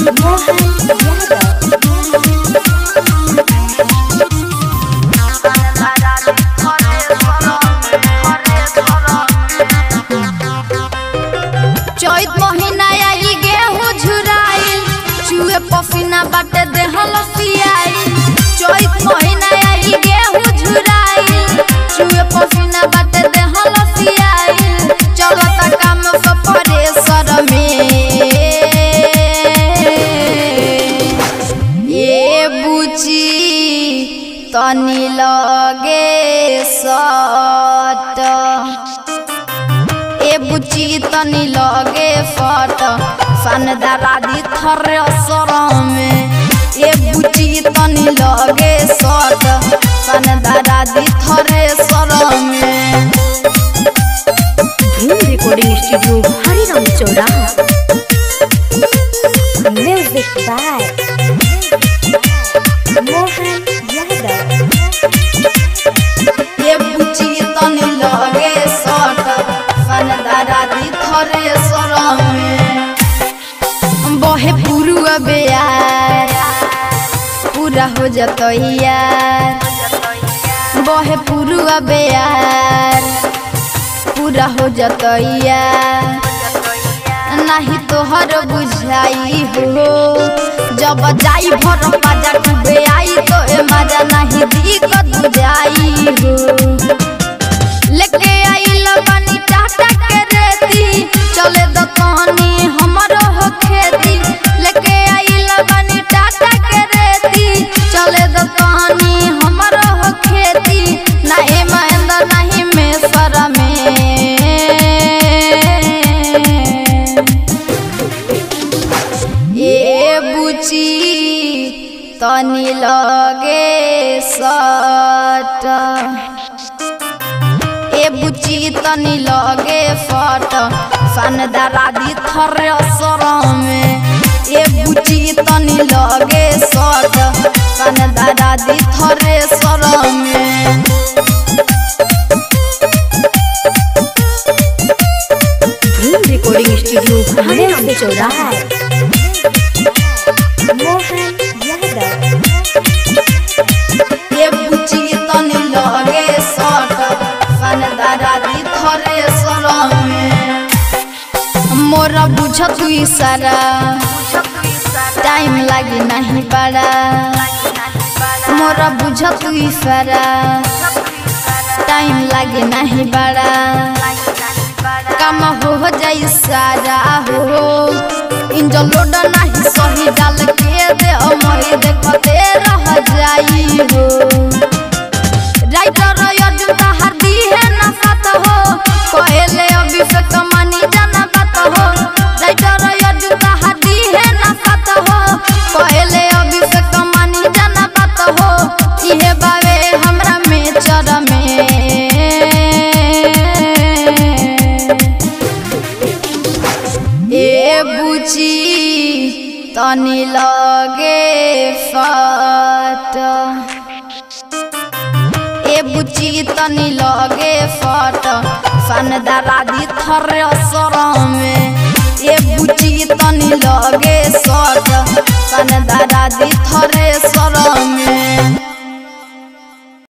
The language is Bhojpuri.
चैत महीना आई गेहूं झुराई चूहे पसीना बाटे देह लसियाई। चैत महीना आई गेहूं झुराई चूहे पसीना बाटे देह लसियाई। चलता काम सब परेसर में ये बुची तनी लगे सट बुची तनी लगे फट फनदारा दी थरे असर में। ये बुची तनी लगे सट फनदारा दी थरे असर में। धूम रिकॉर्डिंग स्टूडियो हरिराम चौराहा। Music by Mohan Yadav. ये बुची तनी लगे सट फनदारा दी थरे असर में। बहे पुरुआ बेयार पूरा हो जतैया। बहे पुरुआ बेयार पूरा हो जतैया। नहीं तोहर बुझाई हो जब जाई भर मजा डूबे आई तो ए मजा नहीं दिक्कत बुझाई हो। लेके आई लबनी टाटा के रेती चले दकानी हमरो हो खेती। लेके आई लबनी टाटा के रेती चले दकानी हमरो हो खेती। नहीं महेंद्र नहीं मेसर में ये बुची तनी लगे सट। ए बुची तनी लगे फट फनदारा दी थरे असर में। ए बुची तनी लगे सट फनदारा दी थरे असर में। धूम रिकॉर्डिंग स्टूडियो हरिराम चौराहा। मोहन यादव। ये बुची तनी लगे सट फनदारा दी थरे असर में। मोरा बुझ तू इशारा टाइम लगी नहीं बड़ा। मोरा बुझ तू इशारा टाइम लगे नहीं बड़ा। काम हो जाई सारा हो इंजन लोड नहीं सही डाल के दे मही देखते रह जाई हो। राइटर अर्जुन तहार दी है ना साथ हो कहले अभिषेक मानी जाना बात हो। राइटर अर्जुन तहार दी है ना साथ हो कहले अभिषेक मानी जाना बात हो। इहे बावे हमरा में चर में ए बुची तनी लगे फट। ए बुची तनी लगे फट फनदारा दी थरे असर में। ए बुची तनी लगे सट फनदारा दी थरे असर में।